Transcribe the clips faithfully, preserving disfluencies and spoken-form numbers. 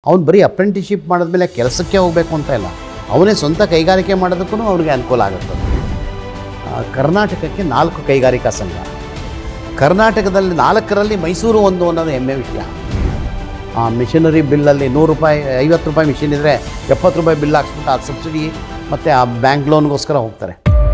ಅವ್ನು ಬರೀ ಅಪ್ರೆಂಟಿಸ್ಶಿಪ್ ಮಾಡಿದ್ಮೇಲೆ ಕೆಲಸಕ್ಕೆ ಹೋಗಬೇಕು ಅಂತ ಇಲ್ಲ, ಅವನೇ ಸ್ವಂತ ಕೈಗಾರಿಕೆ ಮಾಡೋದಕ್ಕೂ ಅವ್ರಿಗೆ ಅನುಕೂಲ ಆಗುತ್ತೆ. ಕರ್ನಾಟಕಕ್ಕೆ ನಾಲ್ಕು ಕೈಗಾರಿಕಾ ಸಂಘ, ಕರ್ನಾಟಕದಲ್ಲಿ ನಾಲ್ಕರಲ್ಲಿ ಮೈಸೂರು ಒಂದು ಅನ್ನೋದು ಹೆಮ್ಮೆ ವಿಷಯ. ಆ ಮಿಷನರಿ ಬಿಲ್ಲಲ್ಲಿ ನೂರು ರೂಪಾಯಿ ಐವತ್ತು ರೂಪಾಯಿ ಮಿಷಿನ್ ಇದ್ದರೆ ಎಪ್ಪತ್ತು ರೂಪಾಯಿ ಬಿಲ್ ಹಾಕ್ಸ್ಬಿಟ್ಟು ಆ ಸಬ್ಸಿಡಿ ಮತ್ತು ಆ ಬ್ಯಾಂಕ್ ಲೋನ್ಗೋಸ್ಕರ ಹೋಗ್ತಾರೆ.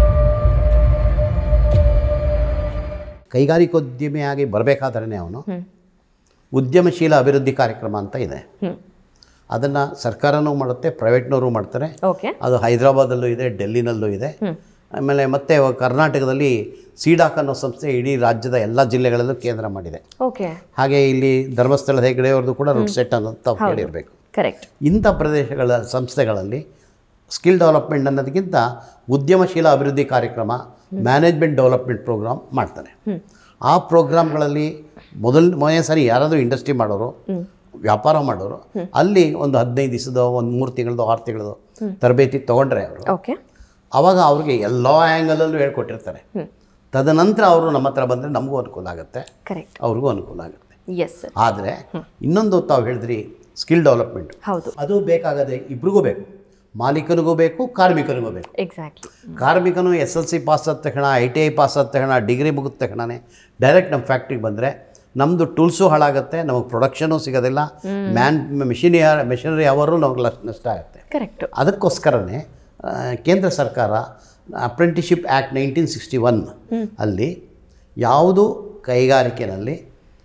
ಕೈಗಾರಿಕೋದ್ಯಮಿಯಾಗಿ ಬರಬೇಕಾದ್ರೆ ಅವನು ಉದ್ಯಮಶೀಲ ಅಭಿವೃದ್ಧಿ ಕಾರ್ಯಕ್ರಮ ಅಂತ ಇದೆ, ಅದನ್ನು ಸರ್ಕಾರನೂ ಮಾಡುತ್ತೆ, ಪ್ರೈವೇಟ್ನವರು ಮಾಡ್ತಾರೆ. ಅದು ಹೈದರಾಬಾದಲ್ಲೂ ಇದೆ, ಡೆಲ್ಲಿನಲ್ಲೂ ಇದೆ. ಆಮೇಲೆ ಮತ್ತೆ ಕರ್ನಾಟಕದಲ್ಲಿ ಸೀಡಾಕ್ ಅನ್ನೋ ಸಂಸ್ಥೆ ಇಡೀ ರಾಜ್ಯದ ಎಲ್ಲ ಜಿಲ್ಲೆಗಳಲ್ಲೂ ಕೇಂದ್ರ ಮಾಡಿದೆ. ಹಾಗೆ ಇಲ್ಲಿ ಧರ್ಮಸ್ಥಳದ ಹೆಗ್ಗಡೆಯವ್ರದ್ದು ಕೂಡ ರೂಟ್ ಸೆಟ್ ಅನ್ನೋದು ಹೇಳಿರಬೇಕು. ಇಂಥ ಪ್ರದೇಶಗಳ ಸಂಸ್ಥೆಗಳಲ್ಲಿ ಸ್ಕಿಲ್ ಡೆವಲಪ್ಮೆಂಟ್ ಅನ್ನೋದಕ್ಕಿಂತ ಉದ್ಯಮಶೀಲ ಅಭಿವೃದ್ಧಿ ಕಾರ್ಯಕ್ರಮ, ಮ್ಯಾನೇಜ್ಮೆಂಟ್ ಡೆವಲಪ್ಮೆಂಟ್ ಪ್ರೋಗ್ರಾಮ್ ಮಾಡ್ತಾರೆ. ಆ ಪ್ರೋಗ್ರಾಮ್ಗಳಲ್ಲಿ ಮೊದಲ ಮೊದಲನೇ ಸಾರಿ ಯಾರಾದರೂ ಇಂಡಸ್ಟ್ರಿ ಮಾಡೋರು, ವ್ಯಾಪಾರ ಮಾಡೋರು ಅಲ್ಲಿ ಒಂದು ಹದಿನೈದು ದಿವಸದ ಒಂದು ಮೂರು ತಿಂಗಳದು ಆರು ತಿಂಗಳದು ತರಬೇತಿ ತೊಗೊಂಡ್ರೆ ಅವರು, ಆವಾಗ ಅವ್ರಿಗೆ ಎಲ್ಲ ಆ್ಯಂಗಲಲ್ಲೂ ಹೇಳ್ಕೊಟ್ಟಿರ್ತಾರೆ. ತದನಂತರ ಅವರು ನಮ್ಮ ಹತ್ರ ಬಂದರೆ ನಮಗೂ ಅನುಕೂಲ ಆಗುತ್ತೆ, ಅವ್ರಿಗೂ ಅನುಕೂಲ ಆಗುತ್ತೆ. ಆದರೆ ಇನ್ನೊಂದು ತಾವು ಹೇಳಿದ್ರಿ ಸ್ಕಿಲ್ ಡೆವಲಪ್ಮೆಂಟ್, ಅದು ಬೇಕಾಗದೆ ಇಬ್ರಿಗೂ ಬೇಕು, ಮಾಲೀಕನಿಗೂ ಬೇಕು, ಕಾರ್ಮಿಕನಿಗೂ ಬೇಕು. ಕಾರ್ಮಿಕನು ಎಸ್ ಎಲ್ ಸಿ ಪಾಸ್ ಆದ ತಕ್ಷಣ, ಐ ಟಿ ಐ ಪಾಸ್ ಆದ ತಕ್ಷಣ, ಡಿಗ್ರಿ ಮುಗಿದ ತಕ್ಷಣವೇ ಡೈರೆಕ್ಟ್ ನಮ್ಮ ಫ್ಯಾಕ್ಟ್ರಿಗೆ ಬಂದರೆ ನಮ್ಮದು ಟೂಲ್ಸು ಹಾಳಾಗುತ್ತೆ, ನಮಗೆ ಪ್ರೊಡಕ್ಷನು ಸಿಗೋದಿಲ್ಲ, ಮ್ಯಾನ್ ಮಿಷಿನಿ ಮಿಷನರಿ ಅವರು ನಮಗೆ ನಷ್ಟ ಆಗುತ್ತೆ. ಅದಕ್ಕೋಸ್ಕರನೇ ಕೇಂದ್ರ ಸರ್ಕಾರ apprenticeship act nineteen sixty one ಅಲ್ಲಿ ಯಾವುದು ಕೈಗಾರಿಕೆಯಲ್ಲಿ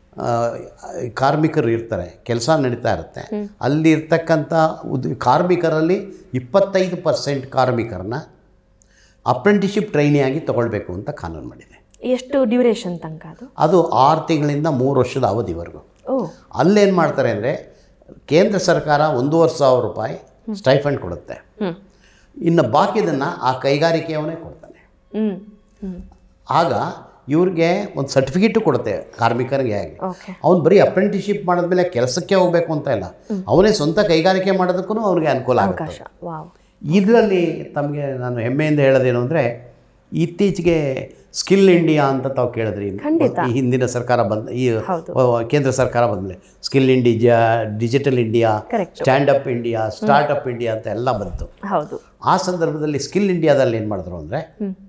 ಕಾರ್ಮಿಕರು ಇರ್ತಾರೆ, ಕೆಲಸ ನಡೀತಾ ಇರುತ್ತೆ, ಅಲ್ಲಿ ಇರ್ತಕ್ಕಂಥ ಉದ್ ಕಾರ್ಮಿಕರಲ್ಲಿ ಇಪ್ಪತ್ತೈದು ಪರ್ಸೆಂಟ್ ಕಾರ್ಮಿಕರನ್ನ ಅಪ್ರೆಂಟಿಸ್ಶಿಪ್ ಟ್ರೈನಿಯಾಗಿ ತೊಗೊಳ್ಬೇಕು ಅಂತ ಕಾನೂನು ಮಾಡಿದೆ. ಎಷ್ಟು ಡ್ಯೂರೇಷನ್ ತನಕ ಅದು? ಅದು ಆರು ತಿಂಗಳಿಂದ ಮೂರು ವರ್ಷದ ಅವಧಿವರೆಗೂ. ಅಲ್ಲೇನು ಮಾಡ್ತಾರೆ ಅಂದರೆ ಕೇಂದ್ರ ಸರ್ಕಾರ ಒಂದೂವರೆ ಸಾವಿರ ರೂಪಾಯಿ ಸ್ಟೈಫಂಡ್ ಕೊಡುತ್ತೆ, ಇನ್ನು ಬಾಕಿದನ್ನು ಆ ಕೈಗಾರಿಕೆಯವನೇ ಕೊಡ್ತಾನೆ. ಆಗ ಇವ್ರಿಗೆ ಒಂದು ಸರ್ಟಿಫಿಕೇಟು ಕೊಡುತ್ತೆ ಕಾರ್ಮಿಕರಿಗೆ. ಆಗಿ ಅವ್ನು ಬರೀ ಅಪ್ರೆಂಟಿಸ್ಶಿಪ್ ಮಾಡಿದ್ಮೇಲೆ ಕೆಲಸಕ್ಕೆ ಹೋಗಬೇಕು ಅಂತ ಇಲ್ಲ, ಅವನೇ ಸ್ವಂತ ಕೈಗಾರಿಕೆ ಮಾಡೋದಕ್ಕೂ ಅವ್ರಿಗೆ ಅನುಕೂಲ ಆಗುತ್ತೆ. ಇದರಲ್ಲಿ ತಮಗೆ ನಾನು ಹೆಮ್ಮೆಯಿಂದ ಹೇಳೋದೇನು ಅಂದರೆ, ಇತ್ತೀಚೆಗೆ ಸ್ಕಿಲ್ ಇಂಡಿಯಾ ಅಂತ ತಾವು ಕೇಳಿದ್ರಿ, ಈ ಹಿಂದಿನ ಸರ್ಕಾರ ಬಂದ ಈ ಕೇಂದ್ರ ಸರ್ಕಾರ ಬಂದಮೇಲೆ skill India, digital India, stand up India, startup India ಅಂತ ಎಲ್ಲ ಬಂತು. ಆ ಸಂದರ್ಭದಲ್ಲಿ ಸ್ಕಿಲ್ ಇಂಡಿಯಾದಲ್ಲಿ ಏನು ಮಾಡಿದ್ರು ಅಂದರೆ,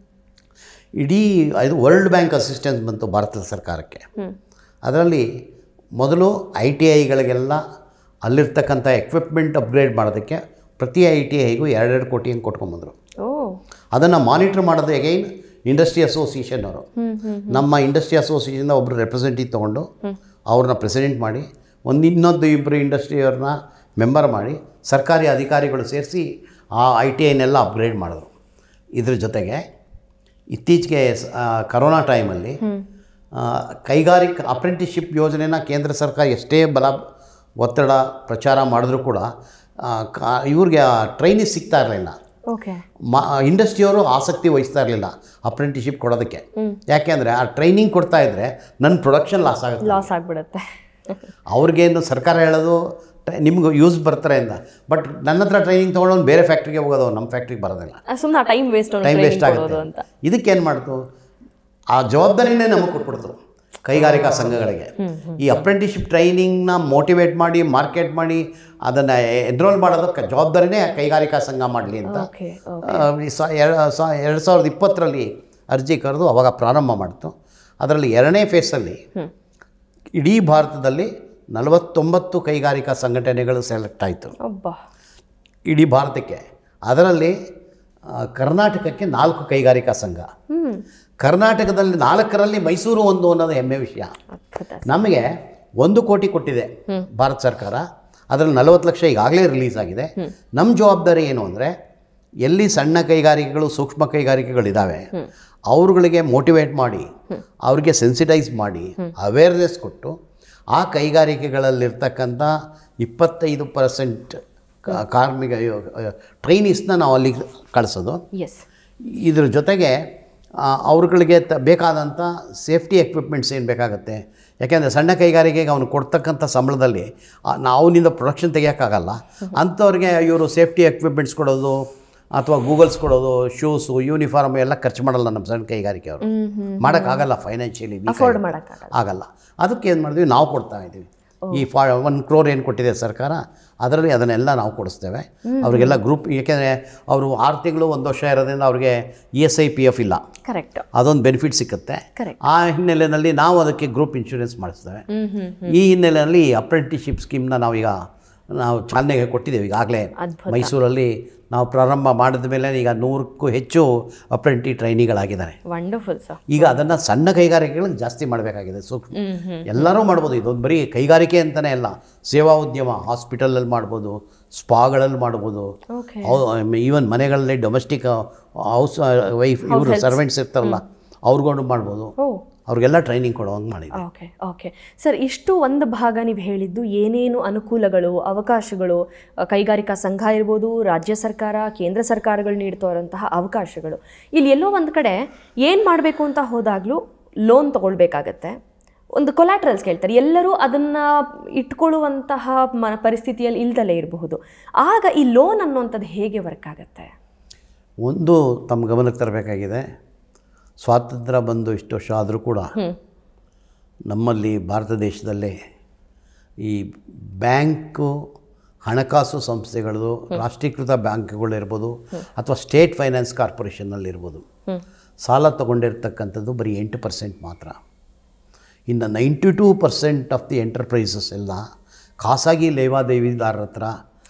ಇಡೀ ಇದು ವರ್ಲ್ಡ್ ಬ್ಯಾಂಕ್ ಅಸಿಸ್ಟೆನ್ಸ್ ಬಂತು ಭಾರತ ಸರ್ಕಾರಕ್ಕೆ. ಅದರಲ್ಲಿ ಮೊದಲು ಐ ಟಿ ಐಗಳಿಗೆಲ್ಲ ಅಲ್ಲಿರ್ತಕ್ಕಂಥ ಎಕ್ವಿಪ್ಮೆಂಟ್ ಅಪ್ಗ್ರೇಡ್ ಮಾಡೋದಕ್ಕೆ ಪ್ರತಿ ಐ ಟಿ ಐಗೂ ಎರಡೆರಡು ಕೋಟಿ ಹಂಗೆ ಕೊಟ್ಕೊಂಬಂದರು. ಅದನ್ನು ಮಾನಿಟ್ರ್ ಮಾಡೋದು ಎಗೈನ್ ಇಂಡಸ್ಟ್ರಿ ಅಸೋಸಿಯೇಷನ್ ಅವರು. ನಮ್ಮ ಇಂಡಸ್ಟ್ರಿ ಅಸೋಸಿಯೇಷನ್ನ ಒಬ್ಬರು ರೆಪ್ರೆಸೆಂಟೇಟಿವ್ ತೊಗೊಂಡು ಅವ್ರನ್ನ ಪ್ರೆಸಿಡೆಂಟ್ ಮಾಡಿ, ಒಂದು ಇನ್ನೊಂದು ಇಬ್ಬರು ಇಂಡಸ್ಟ್ರಿಯವ್ರನ್ನ ಮೆಂಬರ್ ಮಾಡಿ ಸರ್ಕಾರಿ ಅಧಿಕಾರಿಗಳು ಸೇರಿಸಿ ಆ ಐ ಟಿ ಐನೆಲ್ಲ ಅಪ್ಗ್ರೇಡ್ ಮಾಡಿದ್ರು. ಇದ್ರ ಜೊತೆಗೆ ಇತ್ತೀಚೆಗೆ ಕರೋನಾ ಟೈಮಲ್ಲಿ ಕೈಗಾರಿಕಾ ಅಪ್ರೆಂಟಿಸ್ಶಿಪ್ ಯೋಜನೆನ ಕೇಂದ್ರ ಸರ್ಕಾರ ಎಷ್ಟೇ ಬಲ ಒತ್ತಡ ಪ್ರಚಾರ ಮಾಡಿದ್ರೂ ಕೂಡ ಇವ್ರಿಗೆ ಟ್ರೈನಿಂಗ್ ಸಿಗ್ತಾ ಇರಲಿಲ್ಲ. ಮಾ ಇಂಡಸ್ಟ್ರಿಯವರು ಆಸಕ್ತಿ ವಹಿಸ್ತಾ ಇರಲಿಲ್ಲ ಅಪ್ರೆಂಟಿಸ್ಶಿಪ್ ಕೊಡೋದಕ್ಕೆ. ಯಾಕೆಂದರೆ ಆ ಟ್ರೈನಿಂಗ್ ಕೊಡ್ತಾ ಇದ್ದರೆ ನನ್ನ ಪ್ರೊಡಕ್ಷನ್ ಲಾಸ್ ಆಗುತ್ತೆ, ಲಾಸ್ ಆಗಿಬಿಡುತ್ತೆ. ಅವ್ರಿಗೇನು ಸರ್ಕಾರ ಹೇಳೋದು ನಿಮ್ಗೆ ಯೂಸ್ ಬರ್ತಾರೆ ಅಂತ, ಬಟ್ ನನ್ನ ಹತ್ರ ಟ್ರೈನಿಂಗ್ ತೊಗೊಂಡು ಬೇರೆ ಫ್ಯಾಕ್ಟ್ರಿಗೆ ಹೋಗೋದು, ನಮ್ಮ ಫ್ಯಾಕ್ಟ್ರಿಗೆ ಬರೋದಿಲ್ಲ, ಸುಮ್ಮನೆ ಟೈಮ್ ವೇಸ್ಟ್ ಟೈಮ್ ವೇಸ್ಟ್ ಆಗುತ್ತೆ. ಇದಕ್ಕೇನು ಮಾಡ್ತು, ಆ ಜವಾಬ್ದಾರಿನೇ ನಮಗೆ ಕೊಟ್ಬಿಡ್ತು ಕೈಗಾರಿಕಾ ಸಂಘಗಳಿಗೆ. ಈ ಅಪ್ರೆಂಟಿಸ್ಶಿಪ್ ಟ್ರೈನಿಂಗ್ನ ಮೋಟಿವೇಟ್ ಮಾಡಿ, ಮಾರ್ಕೆಟ್ ಮಾಡಿ, ಅದನ್ನು ಎನ್ರೋಲ್ ಮಾಡೋದಕ್ಕೆ ಜವಾಬ್ದಾರಿನೇ ಕೈಗಾರಿಕಾ ಸಂಘ ಮಾಡಲಿ ಅಂತ ಎರಡು ಸಾವಿರದ ಇಪ್ಪತ್ತರಲ್ಲಿ ಅರ್ಜಿ ಕರೆದು ಅವಾಗ ಪ್ರಾರಂಭ ಮಾಡ್ತು. ಅದರಲ್ಲಿ ಎರಡನೇ ಫೇಸಲ್ಲಿ ಇಡೀ ಭಾರತದಲ್ಲಿ ನಲವತ್ತೊಂಬತ್ತು ಕೈಗಾರಿಕಾ ಸಂಘಟನೆಗಳು ಸೆಲೆಕ್ಟ್ ಆಯಿತು ಇಡೀ ಭಾರತಕ್ಕೆ. ಅದರಲ್ಲಿ ಕರ್ನಾಟಕಕ್ಕೆ ನಾಲ್ಕು ಕೈಗಾರಿಕಾ ಸಂಘ, ಕರ್ನಾಟಕದಲ್ಲಿ ನಾಲ್ಕರಲ್ಲಿ ಮೈಸೂರು ಒಂದು ಅನ್ನೋದು ಹೆಮ್ಮೆ ವಿಷಯ. ನಮಗೆ ಒಂದು ಕೋಟಿ ಕೊಟ್ಟಿದೆ ಭಾರತ ಸರ್ಕಾರ, ಅದರಲ್ಲಿ ನಲವತ್ತು ಲಕ್ಷ ಈಗಾಗಲೇ ರಿಲೀಸ್ ಆಗಿದೆ. ನಮ್ಮ ಜವಾಬ್ದಾರಿ ಏನು ಅಂದರೆ, ಎಲ್ಲಿ ಸಣ್ಣ ಕೈಗಾರಿಕೆಗಳು, ಸೂಕ್ಷ್ಮ ಕೈಗಾರಿಕೆಗಳಿದ್ದಾವೆ ಅವ್ರುಗಳಿಗೆ ಮೋಟಿವೇಟ್ ಮಾಡಿ, ಅವ್ರಿಗೆ ಸೆನ್ಸಿಟೈಸ್ ಮಾಡಿ, ಅವೇರ್ನೆಸ್ ಕೊಟ್ಟು ಆ ಕೈಗಾರಿಕೆಗಳಲ್ಲಿರ್ತಕ್ಕಂಥ ಇಪ್ಪತ್ತೈದು ಪರ್ಸೆಂಟ್ ಕಾರ್ಮಿಕ ಟ್ರೈನೀಸ್ನ ನಾವು ಅಲ್ಲಿಗೆ ಕಳಿಸೋದು. ಇದ್ರ ಜೊತೆಗೆ ಅವ್ರುಗಳಿಗೆ ತ ಬೇಕಾದಂಥ ಸೇಫ್ಟಿ ಎಕ್ವಿಪ್ಮೆಂಟ್ಸ್ ಏನು ಬೇಕಾಗುತ್ತೆ. ಯಾಕೆಂದರೆ ಸಣ್ಣ ಕೈಗಾರಿಕೆಗೆ ಅವನು ಕೊಡ್ತಕ್ಕಂಥ ಸಂಬಳದಲ್ಲಿ ನಾವಿನಿಂದ ಪ್ರೊಡಕ್ಷನ್ ತೆಗಿಯೋಕ್ಕಾಗಲ್ಲ. ಅಂಥವ್ರಿಗೆ ಇವರು ಸೇಫ್ಟಿ ಎಕ್ವಿಪ್ಮೆಂಟ್ಸ್ ಕೊಡೋದು ಅಥವಾ ಗೂಗಲ್ಸ್ ಕೊಡೋದು, ಶೂಸು, ಯೂನಿಫಾರ್ಮ್ ಎಲ್ಲ ಖರ್ಚು ಮಾಡಲ್ಲ ನಮ್ಮ ಸಣ್ಣ ಕೈಗಾರಿಕೆ ಅವರು, ಮಾಡೋಕ್ಕಾಗಲ್ಲ, ಫೈನಾನ್ಷಿಯಲಿ ಆಗಲ್ಲ. ಅದಕ್ಕೆ ಏನು ಮಾಡಿದ್ವಿ, ನಾವು ಕೊಡ್ತಾ ಇದ್ದೀವಿ. ಈ ಫಾ ಒನ್ ಕ್ರೋರ್ ಏನು ಕೊಟ್ಟಿದೆ ಸರ್ಕಾರ ಅದರಲ್ಲಿ ಅದನ್ನೆಲ್ಲ ನಾವು ಕೊಡಿಸ್ತೇವೆ ಅವರಿಗೆಲ್ಲ ಗ್ರೂಪ್. ಏಕೆಂದರೆ ಅವರು ಆರು ತಿಂಗಳು ಒಂದು ವರ್ಷ ಇರೋದ್ರಿಂದ ಅವ್ರಿಗೆ E S I P F ಇಲ್ಲ, ಕರೆಕ್ಟ್, ಅದೊಂದು ಬೆನಿಫಿಟ್ ಸಿಕ್ಕುತ್ತೆ. ಆ ಹಿನ್ನೆಲೆಯಲ್ಲಿ ನಾವು ಅದಕ್ಕೆ ಗ್ರೂಪ್ ಇನ್ಶೂರೆನ್ಸ್ ಮಾಡಿಸ್ತೇವೆ. ಈ ಹಿನ್ನೆಲೆಯಲ್ಲಿ ಅಪ್ರೆಂಟಿಸ್ಶಿಪ್ ಸ್ಕೀಮ್ನ ನಾವೀಗ ನಾವು ಚಾಲನೆಗೆ ಕೊಟ್ಟಿದ್ದೇವೆ. ಈಗಾಗಲೇ ಮೈಸೂರಲ್ಲಿ ನಾವು ಪ್ರಾರಂಭ ಮಾಡಿದ ಮೇಲೆ ಈಗ ನೂರಕ್ಕೂ ಹೆಚ್ಚು ಅಪ್ರೆಂಟಿ ಟ್ರೈನಿಗಳಾಗಿದ್ದಾರೆ. Wonderful sir. ಈಗ ಅದನ್ನು ಸಣ್ಣ ಕೈಗಾರಿಕೆಗಳಿಗೆ ಜಾಸ್ತಿ ಮಾಡಬೇಕಾಗಿದೆ. ಸೂಕ್ಷ್ಮ ಎಲ್ಲರೂ ಮಾಡ್ಬೋದು, ಇದೊಂದು ಬರೀ ಕೈಗಾರಿಕೆ ಅಂತಲೇ ಅಲ್ಲ, ಸೇವಾ ಉದ್ಯಮ ಹಾಸ್ಪಿಟಲಲ್ಲಿ ಮಾಡ್ಬೋದು, ಸ್ಪಾಗಳಲ್ಲಿ ಮಾಡ್ಬೋದು, ಈವನ್ ಮನೆಗಳಲ್ಲಿ ಡೊಮೆಸ್ಟಿಕ್ ಹೌಸ್ ವೈಫ್ ಇವರು ಸರ್ವೆಂಟ್ಸ್ ಇರ್ತಾರಲ್ಲ ಅವ್ರಿಗೊಂಡು ಮಾಡ್ಬೋದು. ಅವ್ರಿಗೆಲ್ಲ ಟ್ರೈನಿಂಗ್ ಕೊಡುವಂಗೆ ಮಾಡಿದೆ. ಓಕೆ ಓಕೆ ಸರ್, ಇಷ್ಟು ಒಂದು ಭಾಗ ನೀವು ಹೇಳಿದ್ದು ಏನೇನು ಅನುಕೂಲಗಳು ಅವಕಾಶಗಳು ಕೈಗಾರಿಕಾ ಸಂಘ ಇರ್ಬೋದು, ರಾಜ್ಯ ಸರ್ಕಾರ ಕೇಂದ್ರ ಸರ್ಕಾರಗಳು ನೀಡ್ತಾರಂತಹ ಅವಕಾಶಗಳು. ಇಲ್ಲಿ ಎಲ್ಲೋ ಒಂದು ಕಡೆ ಏನು ಮಾಡಬೇಕು ಅಂತ ಹೋದಾಗಲೂ ಲೋನ್ ತೊಗೊಳ್ಬೇಕಾಗತ್ತೆ, ಒಂದು ಕೊಲ್ಯಾಟ್ರಲ್ಸ್ ಕೇಳ್ತಾರೆ, ಎಲ್ಲರೂ ಅದನ್ನು ಇಟ್ಕೊಳ್ಳುವಂತಹ ಮ ಪರಿಸ್ಥಿತಿಯಲ್ಲಿ ಇಲ್ದಲೇ ಇರಬಹುದು. ಆಗ ಈ ಲೋನ್ ಅನ್ನುವಂಥದ್ದು ಹೇಗೆ ವರ್ಕ್ ಆಗುತ್ತೆ? ಒಂದು ತಮ್ಮ ಗಮನಕ್ಕೆ ತರಬೇಕಾಗಿದೆ, ಸ್ವಾತಂತ್ರ್ಯ ಬಂದು ಇಷ್ಟು ವರ್ಷ ಆದರೂ ಕೂಡ ನಮ್ಮಲ್ಲಿ ಭಾರತ ದೇಶದಲ್ಲೇ ಈ ಬ್ಯಾಂಕು ಹಣಕಾಸು ಸಂಸ್ಥೆಗಳು ರಾಷ್ಟ್ರೀಕೃತ ಬ್ಯಾಂಕ್ಗಳಿರ್ಬೋದು ಅಥವಾ ಸ್ಟೇಟ್ ಫೈನಾನ್ಸ್ ಕಾರ್ಪೊರೇಷನ್ನಲ್ಲಿರ್ಬೋದು ಸಾಲ ತೊಗೊಂಡಿರ್ತಕ್ಕಂಥದ್ದು ಬರೀ ಎಂಟು ಪರ್ಸೆಂಟ್ ಮಾತ್ರ. ಇನ್ನು ninety two percent of the enterprises ಎಲ್ಲ ಖಾಸಗಿ ಲೇವಾದೇವಿದಾರರ ಹತ್ರ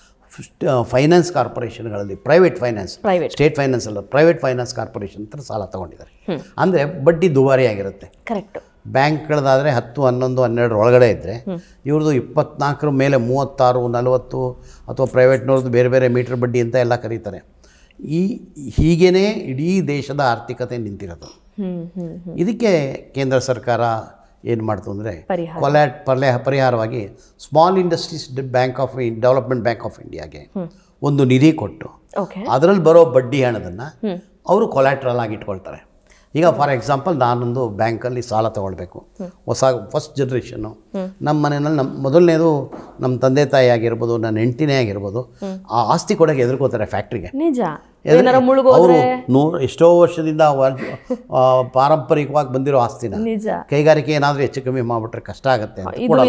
ಫೈನಾನ್ಸ್ ಕಾರ್ಪೊರೇಷನ್ಗಳಲ್ಲಿ ಪ್ರೈವೇಟ್ ಫೈನಾನ್ಸ್ ಸ್ಟೇಟ್ ಫೈನಾನ್ಸ್ ಅಲ್ಲ ಪ್ರೈವೇಟ್ ಫೈನಾನ್ಸ್ ಕಾರ್ಪೊರೇಷನ್ ಹತ್ರ ಸಾಲ ತೊಗೊಂಡಿದ್ದಾರೆ. ಅಂದರೆ ಬಡ್ಡಿ ದುಬಾರಿ ಆಗಿರುತ್ತೆ. ಕರೆಕ್ಟ್. ಬ್ಯಾಂಕ್ಗಳದಾದರೆ ಹತ್ತು ಹನ್ನೊಂದು ಹನ್ನೆರಡರ ಒಳಗಡೆ ಇದ್ದರೆ ಇವ್ರದ್ದು ಇಪ್ಪತ್ನಾಲ್ಕರ ಮೇಲೆ ಮೂವತ್ತಾರು ನಲವತ್ತು ಅಥವಾ ಪ್ರೈವೇಟ್ನವ್ರದ್ದು ಬೇರೆ ಬೇರೆ ಮೀಟ್ರ್ ಬಡ್ಡಿ ಅಂತ ಎಲ್ಲ ಕರೀತಾರೆ. ಈ ಹೀಗೇ ಇಡೀ ದೇಶದ ಆರ್ಥಿಕತೆ ನಿಂತಿರೋದು. ಇದಕ್ಕೆ ಕೇಂದ್ರ ಸರ್ಕಾರ ಏನು ಮಾಡ್ತು ಅಂದರೆ ಕೊಲ್ಯಾಟ್ ಪರ್ಲೆ ಪರಿಹಾರವಾಗಿ small industries bank of development bank of ಇಂಡಿಯಾಗೆ ಒಂದು ನಿಧಿ ಕೊಟ್ಟು ಅದರಲ್ಲಿ ಬರೋ ಬಡ್ಡಿ ಹಣದನ್ನು ಅವರು ಕೊಲ್ಯಾಟ್ರಲ್ ಆಗಿ ಇಟ್ಕೊಳ್ತಾರೆ. ಈಗ ಫಾರ್ ಎಕ್ಸಾಂಪಲ್ ನಾನೊಂದು ಬ್ಯಾಂಕಲ್ಲಿ ಸಾಲ ತೊಗೊಳ್ಬೇಕು, ಹೊಸ ಫಸ್ಟ್ ಜನ್ರೇಷನ್ನು, ನಮ್ಮ ಮನೆಯಲ್ಲಿ ನಮ್ಮ ಮೊದಲನೇದು ನಮ್ಮ ತಂದೆ ತಾಯಿ ಆಗಿರ್ಬೋದು, ನನ್ನ ಹೆಂಡತಿನೇ ಆಗಿರ್ಬೋದು, ಆ ಆಸ್ತಿ ಕೊಡೋಕ್ಕೆ ಎದುರ್ಕೋತಾರೆ ಫ್ಯಾಕ್ಟ್ರಿಗೆ. ನಿಜ. ಅವರು ನೂರು ಎಷ್ಟೋ ವರ್ಷದಿಂದ ಪಾರಂಪರಿಕವಾಗಿ ಬಂದಿರೋ ಆಸ್ತಿನ ಕೈಗಾರಿಕೆ ಏನಾದರೂ ಹೆಚ್ಚು ಕಮ್ಮಿ ಮಾಡಿಬಿಟ್ರೆ ಕಷ್ಟ ಆಗುತ್ತೆ,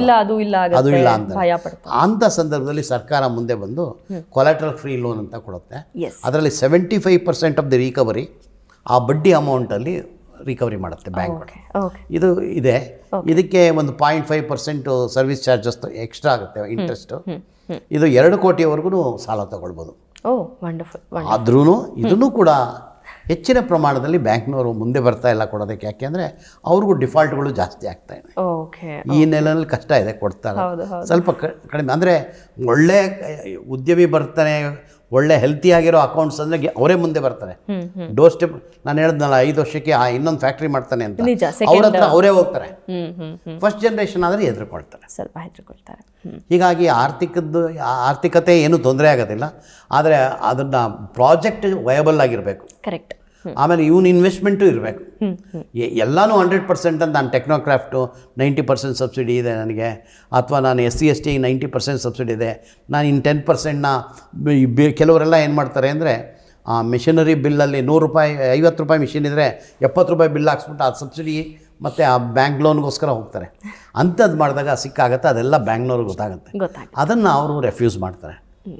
ಅದು ಇಲ್ಲ ಅಂತ. ಅಂಥ ಸಂದರ್ಭದಲ್ಲಿ ಸರ್ಕಾರ ಮುಂದೆ ಬಂದು ಕೊಲ್ಯಾಟ್ರಲ್ ಫ್ರೀ ಲೋನ್ ಅಂತ ಕೊಡುತ್ತೆ. ಅದರಲ್ಲಿ seventy five percent of the recovery ಆ ಬಡ್ಡಿ ಅಮೌಂಟಲ್ಲಿ ರಿಕವರಿ ಮಾಡುತ್ತೆ ಬ್ಯಾಂಕ್. ಇದು ಇದೆ. ಇದಕ್ಕೆ ಒಂದು point five percent service charges extra ಆಗುತ್ತೆ ಇಂಟ್ರೆಸ್ಟು. ಇದು ಎರಡು ಕೋಟಿವರೆಗೂ ಸಾಲ ತಗೊಳ್ಬೋದು. ಆದ್ರೂ ಇದನ್ನು ಕೂಡ ಹೆಚ್ಚಿನ ಪ್ರಮಾಣದಲ್ಲಿ ಬ್ಯಾಂಕ್ನವರು ಮುಂದೆ ಬರ್ತಾ ಇಲ್ಲ ಕೊಡೋದಕ್ಕೆ. ಯಾಕೆಂದರೆ ಅವ್ರಿಗೂ ಡಿಫಾಲ್ಟ್ಗಳು ಜಾಸ್ತಿ ಆಗ್ತಾ ಇದೆ. ಈ ನೆಲೆಯಲ್ಲಿ ಕಷ್ಟ ಇದೆ, ಕೊಡ್ತಾರೆ ಸ್ವಲ್ಪ ಕಡಿಮೆ. ಅಂದರೆ ಒಳ್ಳೆ ಉದ್ಯಮಿ ಬರ್ತಾನೆ, ಒಳ್ಳೆ ಹೆಲ್ತಿ ಆಗಿರೋ ಅಕೌಂಟ್ಸ್ ಅಂದರೆ ಅವರೇ ಮುಂದೆ ಬರ್ತಾರೆ. ಡೋರ್ ಸ್ಟೆಪ್ ನಾನು ಹೇಳಿದ್ನಲ್ಲ ಐದು ವರ್ಷಕ್ಕೆ ಇನ್ನೊಂದು ಫ್ಯಾಕ್ಟ್ರಿ ಮಾಡ್ತಾನೆ ಅಂತ, ಅವ್ರ ಹತ್ರ ಅವರೇ ಹೋಗ್ತಾರೆ. ಫಸ್ಟ್ ಜನ್ರೇಷನ್ ಆದರೆ ಹೆದರ್ಕೊಳ್ತಾರೆ, ಸ್ವಲ್ಪ ಹೆದರ್ಕೊಳ್ತಾರೆ. ಹೀಗಾಗಿ ಆರ್ಥಿಕದ್ದು ಆರ್ಥಿಕತೆ ಏನೂ ತೊಂದರೆ ಆಗೋದಿಲ್ಲ. ಆದರೆ ಅದನ್ನು ಪ್ರಾಜೆಕ್ಟ್ ವಯಬಲ್ ಆಗಿರಬೇಕು. ಕರೆಕ್ಟ್. ಆಮೇಲೆ ಇವನ್ ಇನ್ವೆಸ್ಟ್ಮೆಂಟು ಇರಬೇಕು. ಎಲ್ಲನೂ ಹಂಡ್ರೆಡ್ ಪರ್ಸೆಂಟ್ ಅಂತ ನಾನು ಟೆಕ್ನೋಕ್ರಾಫ್ಟು ನೈಂಟಿ ಪರ್ಸೆಂಟ್ ಸಬ್ಸಿಡಿ ಇದೆ ನನಗೆ, ಅಥವಾ ನಾನು S C S T ninety percent subsidy ಇದೆ, ನಾನು ಇನ್ನು ಟೆನ್ ಪರ್ಸೆಂಟ್ನ ಕೆಲವರೆಲ್ಲ ಏನು ಮಾಡ್ತಾರೆ ಅಂದರೆ ಆ ಮಿಷನರಿ ಬಿಲ್ಲಲ್ಲಿ ನೂರು ರೂಪಾಯಿ ಐವತ್ತು ರೂಪಾಯಿ ಮಿಷಿನ್ ಇದ್ದರೆ ಎಪ್ಪತ್ತು ರೂಪಾಯಿ ಬಿಲ್ ಹಾಕ್ಸ್ಬಿಟ್ಟು ಆ ಸಬ್ಸಿಡಿ ಮತ್ತು ಆ ಬ್ಯಾಂಕ್ ಲೋನ್ಗೋಸ್ಕರ ಹೋಗ್ತಾರೆ. ಅಂಥದ್ದು ಮಾಡಿದಾಗ ಸಿಕ್ಕಾಗತ್ತೆ, ಅದೆಲ್ಲ ಬ್ಯಾಂಕ್ನವ್ರಿಗೆ ಗೊತ್ತಾಗುತ್ತೆ. ಅದನ್ನು ಅವರು ರೆಫ್ಯೂಸ್ ಮಾಡ್ತಾರೆ.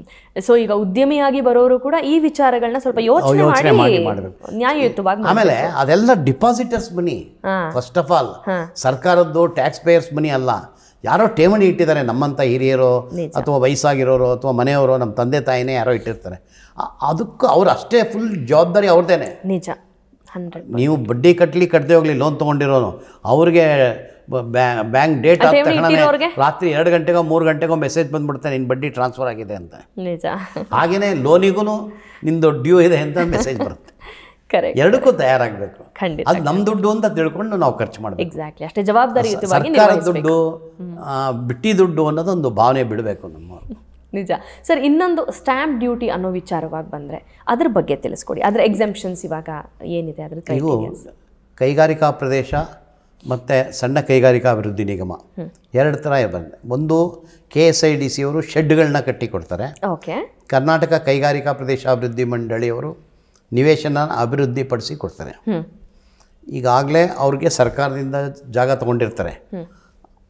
ಸೊ ಈಗ ಉದ್ಯಮಿಯಾಗಿ ಬರೋರು ಕೂಡ ಈ ವಿಚಾರಗಳನ್ನ ಸ್ವಲ್ಪ ಯೋಚನೆ ಮಾಡಿ ಮಾಡಬೇಕು, ನ್ಯಾಯಯುತವಾಗಿ. ಆಮೇಲೆ ಅದೆಲ್ಲ depositors money, first of all ಸರ್ಕಾರದ್ದು ಟ್ಯಾಕ್ಸ್ ಪೇಯರ್ಸ್ ಮನಿ ಅಲ್ಲ. ಯಾರೋ ಠೇವಣಿ ಇಟ್ಟಿದ್ದಾರೆ, ನಮ್ಮಂಥ ಹಿರಿಯರು ಅಥವಾ ವಯಸ್ಸಾಗಿರೋರು ಅಥವಾ ಮನೆಯವರು, ನಮ್ಮ ತಂದೆ ತಾಯಿನೇ ಯಾರೋ ಇಟ್ಟಿರ್ತಾರೆ. ಅದಕ್ಕೂ ಅವ್ರು ಅಷ್ಟೇ ಫುಲ್ ಜವಾಬ್ದಾರಿ ಅವ್ರದ್ದೇನೆ. ನಿಜ. ನೀವು ಬಡ್ಡಿ ಕಟ್ಟಲಿ ಕಟ್ಟದೆ ಹೋಗಲಿ ಲೋನ್ ತೊಗೊಂಡಿರೋನು ಅವ್ರಿಗೆ ಬ್ಯಾಂಕ್ ಡೇಟ್ ಆದ ತಕ್ಷಣ ರಾತ್ರಿ ಎರಡು ಗಂಟೆಗೋ ಮೂರು ಗಂಟೆಗೋ ಮೆಸೇಜ್ ಬಂದ್ಬಿಡ್ತಾನೆ, ನಿನ್ನ ಬಡ್ಡಿ ಟ್ರಾನ್ಸ್ಫರ್ ಆಗಿದೆ ಅಂತ. ನಿಜ. ಹಾಗೆಯೇ ಲೋನಿಗೂ ನಿಂದು ಡ್ಯೂ ಇದೆ ಅಂತ ಮೆಸೇಜ್ ಬರುತ್ತೆ. ಎರಡಕ್ಕೂ ತಯಾರಾಗಬೇಕು. ಅದು ನಮ್ಮ ದುಡ್ಡು ಅಂತ ತಿಳ್ಕೊಂಡು ನಾವು ಖರ್ಚು ಮಾಡಬೇಕು. ಎಕ್ಸಾಕ್ಟ್ಲಿ, ಅಷ್ಟೇ ಜವಾಬ್ದಾರಿಯುತವಾಗಿ. ಸರ್ಕಾರದ ದುಡ್ಡು, ಬಿಟ್ಟಿ ದುಡ್ಡು ಅನ್ನೋದೊಂದು ಭಾವನೆ ಬಿಡಬೇಕು ನಮ್ಮ. ನಿಜ. ಸರ್, ಇನ್ನೊಂದು ಸ್ಟ್ಯಾಂಪ್ ಡ್ಯೂಟಿ ಅನ್ನೋ ವಿಚಾರವಾಗಿ ಬಂದರೆ ಅದ್ರ ಬಗ್ಗೆ ತಿಳಿಸ್ಕೊಡಿ. ಅದರ ಎಕ್ಸೆಂಪ್ಷನ್ಸ್ ಇವಾಗ ಏನಿದೆ ಅದ್ರ? ಇವು ಕೈಗಾರಿಕಾ ಪ್ರದೇಶ ಮತ್ತು ಸಣ್ಣ ಕೈಗಾರಿಕಾ ಅಭಿವೃದ್ಧಿ ನಿಗಮ ಎರಡು ಥರ ಬಂದಿದೆ. ಒಂದು K S I D C ಅವರು ಶೆಡ್ಗಳನ್ನ ಕಟ್ಟಿ ಕೊಡ್ತಾರೆ. ಓಕೆ. ಕರ್ನಾಟಕ ಕೈಗಾರಿಕಾ ಪ್ರದೇಶ ಅಭಿವೃದ್ಧಿ ಮಂಡಳಿಯವರು ನಿವೇಶನ ಅಭಿವೃದ್ಧಿ ಪಡಿಸಿ ಕೊಡ್ತಾರೆ. ಈಗಾಗಲೇ ಅವ್ರಿಗೆ ಸರ್ಕಾರದಿಂದ ಜಾಗ ತೊಗೊಂಡಿರ್ತಾರೆ.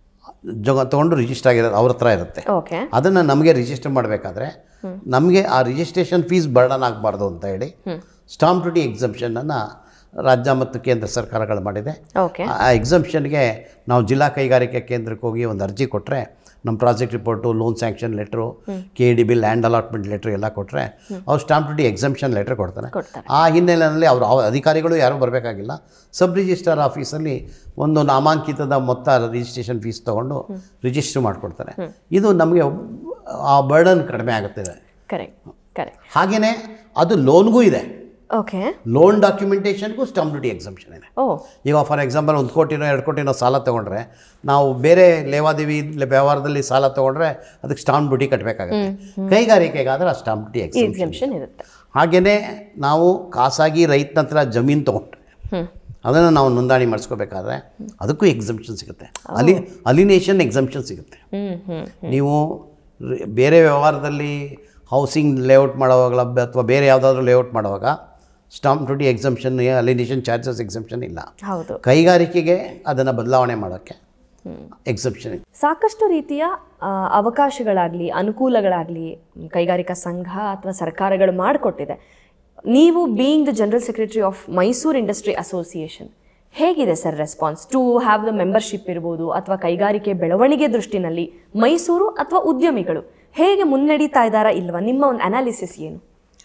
ಜಗ ತೊಗೊಂಡು ರಿಜಿಸ್ಟರ್ ಆಗಿರೋದು ಅವ್ರ ಹತ್ರ ಇರುತ್ತೆ. ಓಕೆ. ಅದನ್ನು ನಮಗೆ ರಿಜಿಸ್ಟರ್ ಮಾಡಬೇಕಾದ್ರೆ ನಮಗೆ ಆ ರಿಜಿಸ್ಟ್ರೇಷನ್ ಫೀಸ್ ಬರ್ಡನ್ ಆಗಬಾರ್ದು ಅಂತ ಹೇಳಿ ಸ್ಟಾಂಪ್ ಡ್ಯೂಟಿ ಎಕ್ಸಂಪ್ಷನನ್ನು ರಾಜ್ಯ ಮತ್ತು ಕೇಂದ್ರ ಸರ್ಕಾರಗಳು ಮಾಡಿದೆ. ಓಕೆ. ಆ ಎಕ್ಸಂಪ್ಷನ್ಗೆ ನಾವು ಜಿಲ್ಲಾ ಕೈಗಾರಿಕೆ ಕೇಂದ್ರಕ್ಕೆ ಹೋಗಿ ಒಂದು ಅರ್ಜಿ ಕೊಟ್ಟರೆ ನಮ್ಮ project report, loan sanction letter, K D B, land allotment letter ಎಲ್ಲ ಕೊಟ್ಟರೆ ಅವ್ರು ಸ್ಟಾಂಪ್ ಡ್ಯೂಟಿ ಎಕ್ಸಂಪ್ಷನ್ ಲೆಟ್ರ್ ಕೊಡ್ತಾರೆ. ಆ ಹಿನ್ನೆಲೆಯಲ್ಲಿ ಅವರು ಅಧಿಕಾರಿಗಳು ಯಾರೂ ಬರಬೇಕಾಗಿಲ್ಲ. ಸಬ್ ರಿಜಿಸ್ಟ್ರಾರ್ ಆಫೀಸಲ್ಲಿ ಒಂದು ನಾಮಾಂಕಿತದ ಮೊತ್ತ ರಿಜಿಸ್ಟ್ರೇಷನ್ ಫೀಸ್ ತೊಗೊಂಡು ರಿಜಿಸ್ಟ್ರ್ ಮಾಡಿಕೊಡ್ತಾರೆ. ಇದು ನಮಗೆ ಆ ಬರ್ಡನ್ ಕಡಿಮೆ ಆಗುತ್ತೆ. Correct correct. ಹಾಗೆಯೇ ಅದು ಲೋನ್ಗೂ ಇದೆ. ಓಕೆ. ಲೋನ್ ಡಾಕ್ಯುಮೆಂಟೇಷನ್ಗೂ ಸ್ಟಾಂಪ್ ಡ್ಯೂಟಿ ಎಕ್ಸಂಪ್ಷನ್ ಇದೆ. ಓ. ಈಗ ಫಾರ್ ಎಕ್ಸಾಂಪಲ್ ಒಂದು ಕೋಟಿನೋ ಎರಡು ಕೋಟಿನೋ ಸಾಲ ತೊಗೊಂಡ್ರೆ ನಾವು ಬೇರೆ ಲೇವಾದೇವಿ ವ್ಯವಹಾರದಲ್ಲಿ ಸಾಲ ತೊಗೊಂಡ್ರೆ ಅದಕ್ಕೆ ಸ್ಟಾಂಪ್ ಡ್ಯೂಟಿ ಕಟ್ಟಬೇಕಾಗುತ್ತೆ. ಕೈಗಾರಿಕೆಗಾದ್ರೆ ಆ ಸ್ಟಾಂಪ್ ಡ್ಯೂಟಿ ಎಕ್ಸಂಪ್ಷನ್ ಇರುತ್ತೆ. ಹಾಗೆಯೇ ನಾವು ಖಾಸಗಿ ರೈತನ ಹತ್ರ ಜಮೀನು ತೊಗೊಂಡ್ರೆ ಅದನ್ನು ನಾವು ನೋಂದಣಿ ಮಾಡಿಸ್ಕೋಬೇಕಾದ್ರೆ ಅದಕ್ಕೂ ಎಕ್ಸಂಪ್ಷನ್ ಸಿಗುತ್ತೆ. ಅಲಿ ಅಲಿನೇಷನ್ ಎಕ್ಸಂಪ್ಷನ್ ಸಿಗುತ್ತೆ. ನೀವು ಬೇರೆ ವ್ಯವಹಾರದಲ್ಲಿ ಹೌಸಿಂಗ್ ಲೇಔಟ್ ಮಾಡುವಾಗಲ ಅಥವಾ ಬೇರೆ ಯಾವುದಾದ್ರೂ ಲೇಔಟ್ ಮಾಡುವಾಗ stamp duty exemption, alienation charges exemption ಇಲ್ಲ. ಹೌದು. ಕೈಗಾರಿಕೆಗೆ ಅದನ್ನು ಬದಲಾವಣೆ ಮಾಡೋಕ್ಕೆ ಎಕ್ಸಂಪ್ಷನ್. ಸಾಕಷ್ಟು ರೀತಿಯ ಅವಕಾಶಗಳಾಗಲಿ ಅನುಕೂಲಗಳಾಗಲಿ ಕೈಗಾರಿಕಾ ಸಂಘ ಅಥವಾ ಸರ್ಕಾರಗಳು ಮಾಡಿಕೊಟ್ಟಿದೆ. ನೀವು being the general secretary of Mysuru industry association, ಹೇಗಿದೆ sir response to have the membership ಇರ್ಬೋದು ಅಥವಾ ಕೈಗಾರಿಕೆ ಬೆಳವಣಿಗೆ ದೃಷ್ಟಿನಲ್ಲಿ ಮೈಸೂರು ಅಥವಾ ಉದ್ಯಮಿಗಳು ಹೇಗೆ ಮುನ್ನಡೀತಾ ಇದ್ದಾರಾ ಇಲ್ವಾ? ನಿಮ್ಮ ಒಂದು ಅನಾಲಿಸಿಸ್ ಏನು?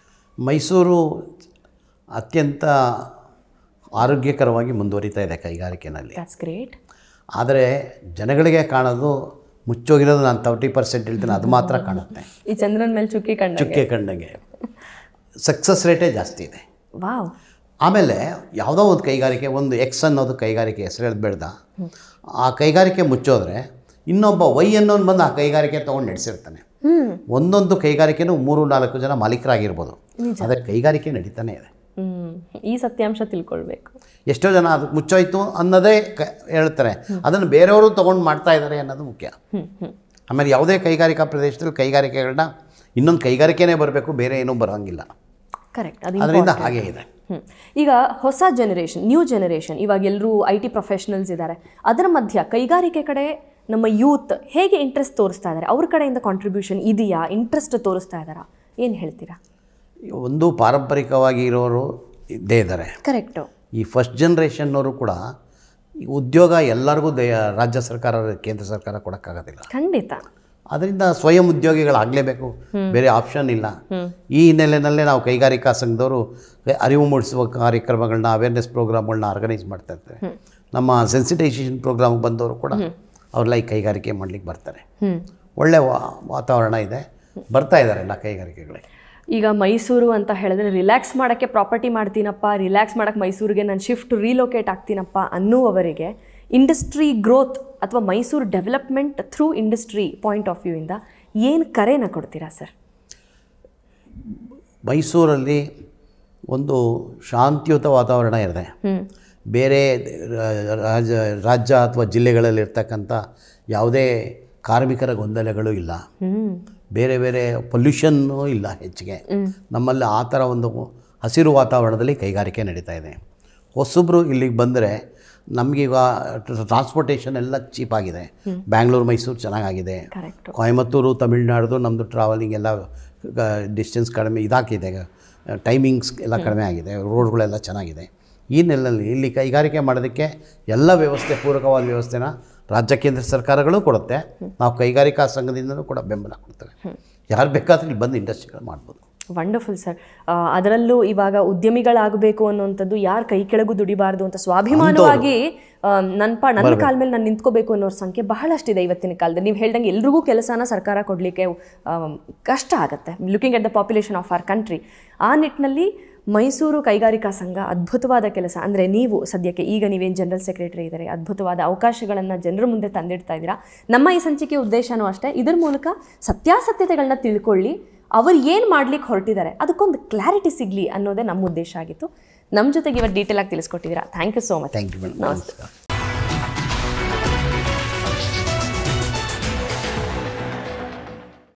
ಮೈಸೂರು ಅತ್ಯಂತ ಆರೋಗ್ಯಕರವಾಗಿ ಮುಂದುವರಿತಾ ಇದೆ ಕೈಗಾರಿಕೆಯಲ್ಲಿ. That's great. ಆದರೆ ಜನಗಳಿಗೆ ಕಾಣೋದು ಮುಚ್ಚೋಗಿರೋದು ನಾನು ತರ್ಟಿ ಪರ್ಸೆಂಟ್ ಹೇಳ್ತೀನಿ, ಅದು ಮಾತ್ರ ಕಾಣುತ್ತೆ. ಈ ಚಂದ್ರನ ಮೇಲೆ ಚುಕ್ಕಿ ಕಂಡ ಚುಕ್ಕೆ ಕಂಡಂಗೆ ಸಕ್ಸಸ್ ರೇಟೇ ಜಾಸ್ತಿ ಇದೆ. ವಾವ್. ಆಮೇಲೆ ಯಾವುದೋ ಒಂದು ಕೈಗಾರಿಕೆ, ಒಂದು ಎಕ್ಸ್ ಅನ್ನೋದು ಕೈಗಾರಿಕೆ ಹೆಸರು ಹೇಳಿ ಬೇಡ್ದ, ಆ ಕೈಗಾರಿಕೆ ಮುಚ್ಚೋದ್ರೆ ಇನ್ನೊಬ್ಬ ವೈ ಅನ್ನೋನು ಬಂದು ಆ ಕೈಗಾರಿಕೆ ತೊಗೊಂಡು ನಡೆಸಿರ್ತಾನೆ. ಒಂದೊಂದು ಕೈಗಾರಿಕೆನೂ ಮೂರು ನಾಲ್ಕು ಜನ ಮಾಲೀಕರಾಗಿರ್ಬೋದು, ಆದರೆ ಕೈಗಾರಿಕೆ ನಡೀತಾನೆ ಇದೆ. ಈ ಸತ್ಯಾಂಶ ತಿಳ್ಕೊಳ್ಬೇಕು. ಎಷ್ಟೋ ಜನ ಅದು ಮುಚ್ಚೋಯ್ತು ಅನ್ನೋದೇ ಕ ಹೇಳ್ತಾರೆ, ಅದನ್ನು ಬೇರೆಯವರು ತೊಗೊಂಡು ಮಾಡ್ತಾ ಇದ್ದಾರೆ ಅನ್ನೋದು ಮುಖ್ಯ. ಆಮೇಲೆ ಯಾವುದೇ ಕೈಗಾರಿಕಾ ಪ್ರದೇಶದಲ್ಲಿ ಕೈಗಾರಿಕೆಗಳನ್ನ ಇನ್ನೊಂದು ಕೈಗಾರಿಕೆನೇ ಬರಬೇಕು, ಬೇರೆ ಏನೂ ಬರೋಂಗಿಲ್ಲ. ಕರೆಕ್ಟ್. ಅದರಿಂದ ಹಾಗೇ ಇದೆ. ಈಗ ಹೊಸ ಜನರೇಷನ್, ನ್ಯೂ ಜನರೇಷನ್, ಇವಾಗ ಎಲ್ಲರೂ ಐ ಟಿ ಪ್ರೊಫೆಷನಲ್ಸ್ ಇದ್ದಾರೆ. ಅದರ ಮಧ್ಯ ಕೈಗಾರಿಕೆ ಕಡೆ ನಮ್ಮ ಯೂತ್ ಹೇಗೆ ಇಂಟ್ರೆಸ್ಟ್ ತೋರಿಸ್ತಾ ಇದ್ದಾರೆ? ಅವ್ರ ಕಡೆಯಿಂದ ಕಾಂಟ್ರಿಬ್ಯೂಷನ್ ಇದೆಯಾ? ಇಂಟ್ರೆಸ್ಟ್ ತೋರಿಸ್ತಾ ಇದ್ದಾರಾ? ಏನು ಹೇಳ್ತೀರಾ? ಒಂದು ಪಾರಂಪರಿಕವಾಗಿ ಇರೋರು ಇದ್ದೇ ಇದ್ದಾರೆ. ಕರೆಕ್ಟು. ಈ ಫಸ್ಟ್ ಜನ್ರೇಷನ್ನವರು ಕೂಡ ಉದ್ಯೋಗ ಎಲ್ಲರಿಗೂ ದೇ ರಾಜ್ಯ ಸರ್ಕಾರ, ಕೇಂದ್ರ ಸರ್ಕಾರ ಕೊಡೋಕ್ಕಾಗೋದಿಲ್ಲ. ಖಂಡಿತ. ಅದರಿಂದ ಸ್ವಯಂ ಉದ್ಯೋಗಿಗಳಾಗಲೇಬೇಕು, ಬೇರೆ ಆಪ್ಷನ್ ಇಲ್ಲ. ಈ ಹಿನ್ನೆಲೆಯಲ್ಲೇ ನಾವು ಕೈಗಾರಿಕಾ ಸಂಘದವರು ಅರಿವು ಮೂಡಿಸುವ ಕಾರ್ಯಕ್ರಮಗಳನ್ನ, ಅವೇರ್ನೆಸ್ ಪ್ರೋಗ್ರಾಮ್ಗಳನ್ನ ಆರ್ಗನೈಸ್ ಮಾಡ್ತಾ ಇರ್ತಾರೆ. ನಮ್ಮ ಸೆನ್ಸಿಟೈಸೇಷನ್ ಪ್ರೋಗ್ರಾಮ್ಗೆ ಬಂದವರು ಕೂಡ ಅವ್ರೆಲ್ಲ ಈ ಕೈಗಾರಿಕೆ ಮಾಡ್ಲಿಕ್ಕೆ ಬರ್ತಾರೆ. ಒಳ್ಳೆ ವಾತಾವರಣ ಇದೆ, ಬರ್ತಾ ಇದ್ದಾರೆ ಎಲ್ಲ ಕೈಗಾರಿಕೆಗಳಿಗೆ. ಈಗ ಮೈಸೂರು ಅಂತ ಹೇಳಿದ್ರೆ ರಿಲ್ಯಾಕ್ಸ್ ಮಾಡೋಕ್ಕೆ ಪ್ರಾಪರ್ಟಿ ಮಾಡ್ತೀನಪ್ಪ, ರಿಲ್ಯಾಕ್ಸ್ ಮಾಡೋಕ್ಕೆ ಮೈಸೂರಿಗೆ ನಾನು ಶಿಫ್ಟ್ ರೀಲೊಕೇಟ್ ಆಗ್ತೀನಪ್ಪ ಅನ್ನುವವರಿಗೆ ಇಂಡಸ್ಟ್ರಿ ಗ್ರೋತ್ ಅಥವಾ Mysuru development through industry point of view ಇಂದ ಏನು ಕರೆನ ಕೊಡ್ತೀರಾ ಸರ್? ಮೈಸೂರಲ್ಲಿ ಒಂದು ಶಾಂತಿಯುತ ವಾತಾವರಣ ಇದೆ. ಬೇರೆ ರಾಜ್ಯ ರಾಜ್ಯ ಅಥವಾ ಜಿಲ್ಲೆಗಳಲ್ಲಿರ್ತಕ್ಕಂಥ ಯಾವುದೇ ಕಾರ್ಮಿಕರ ಗೊಂದಲಗಳು ಇಲ್ಲ, ಬೇರೆ ಬೇರೆ ಪೊಲ್ಯೂಷನ್ನೂ ಇಲ್ಲ ಹೆಚ್ಚಿಗೆ. ನಮ್ಮಲ್ಲಿ ಆ ಥರ ಒಂದು ಹಸಿರು ವಾತಾವರಣದಲ್ಲಿ ಕೈಗಾರಿಕೆ ನಡೀತಾ ಇದೆ. ಹೊಸಬ್ರು ಇಲ್ಲಿಗೆ ಬಂದರೆ ನಮಗೀಗ ಟ್ರಾನ್ಸ್ಪೋರ್ಟೇಷನ್ ಎಲ್ಲ ಚೀಪಾಗಿದೆ. ಬ್ಯಾಂಗ್ಳೂರು ಮೈಸೂರು ಚೆನ್ನಾಗಿದೆ, ಕೊಯಮತ್ತೂರು ತಮಿಳ್ನಾಡು ನಮ್ಮದು ಟ್ರಾವೆಲಿಂಗ್ ಎಲ್ಲ ಡಿಸ್ಟೆನ್ಸ್ ಕಡಿಮೆ ಇದಾಕಿದೆ, ಟೈಮಿಂಗ್ಸ್ ಎಲ್ಲ ಕಡಿಮೆ ಆಗಿದೆ, ರೋಡ್ಗಳೆಲ್ಲ ಚೆನ್ನಾಗಿದೆ. ಈ ನೆಲೆಯಲ್ಲಿ ಇಲ್ಲಿ ಕೈಗಾರಿಕೆ ಮಾಡೋದಕ್ಕೆ ಎಲ್ಲ ವ್ಯವಸ್ಥೆ, ಪೂರಕವಾದ ವ್ಯವಸ್ಥೆನ ರಾಜ್ಯ ಕೇಂದ್ರ ಸರ್ಕಾರಗಳು ಕೊಡುತ್ತೆ. ನಾವು ಕೈಗಾರಿಕಾ ಸಂಘದಿಂದಲೂ ಕೂಡ ಬೆಂಬಲ ಕೊಡ್ತೇವೆ. ಯಾರು ಬೇಕಾದರೂ ಇಲ್ಲಿ ಬಂದು ಇಂಡಸ್ಟ್ರಿಗಳು ಮಾಡ್ಬೋದು. Wonderful sir. ಅದರಲ್ಲೂ ಇವಾಗ ಉದ್ಯಮಿಗಳಾಗಬೇಕು ಅನ್ನುವಂಥದ್ದು, ಯಾರು ಕೈ ಕೆಳಗೂ ದುಡಿಬಾರ್ದು ಅಂತ ಸ್ವಾಭಿಮಾನವಾಗಿ ನನ್ನ ಪಾ ನನ್ನ ಕಾಲ ಮೇಲೆ ನಾನು ನಿಂತ್ಕೋಬೇಕು ಅನ್ನೋರ ಸಂಖ್ಯೆ ಬಹಳಷ್ಟಿದೆ ಇವತ್ತಿನ ಕಾಲದಲ್ಲಿ. ನೀವು ಹೇಳ್ದಂಗೆ ಎಲ್ರಿಗೂ ಕೆಲಸನ ಸರ್ಕಾರ ಕೊಡಲಿಕ್ಕೆ ಕಷ್ಟ ಆಗುತ್ತೆ, looking at the population of our country. ಆ ನಿಟ್ಟಿನಲ್ಲಿ ಮೈಸೂರು ಕೈಗಾರಿಕಾ ಸಂಘ ಅದ್ಭುತವಾದ ಕೆಲಸ, ಅಂದರೆ ನೀವು ಸದ್ಯಕ್ಕೆ ಈಗ ನೀವೇನು ಜನರಲ್ ಸೆಕ್ರೆಟರಿ ಇದ್ದಾರೆ, ಅದ್ಭುತವಾದ ಅವಕಾಶಗಳನ್ನು ಜನರ ಮುಂದೆ ತಂದಿಡ್ತಾ ಇದ್ದೀರಾ. ನಮ್ಮ ಈ ಸಂಚಿಕೆ ಉದ್ದೇಶನೂ ಅಷ್ಟೇ, ಇದರ ಮೂಲಕ ಸತ್ಯಾಸತ್ಯತೆಗಳನ್ನ ತಿಳ್ಕೊಳ್ಳಿ, ಅವರು ಏನು ಮಾಡ್ಲಿಕ್ಕೆ ಹೊರಟಿದ್ದಾರೆ ಅದಕ್ಕೊಂದು ಕ್ಲಾರಿಟಿ ಸಿಗಲಿ ಅನ್ನೋದೇ ನಮ್ಮ ಉದ್ದೇಶ ಆಗಿತ್ತು. ನಮ್ಮ ಜೊತೆಗೆ ಇವತ್ತು ಡೀಟೇಲ್ ಆಗಿ ತಿಳಿಸ್ಕೊಟ್ಟಿದ್ದೀರಾ. Thank you so much. Thank you madam. ನಮಸ್ತೆ.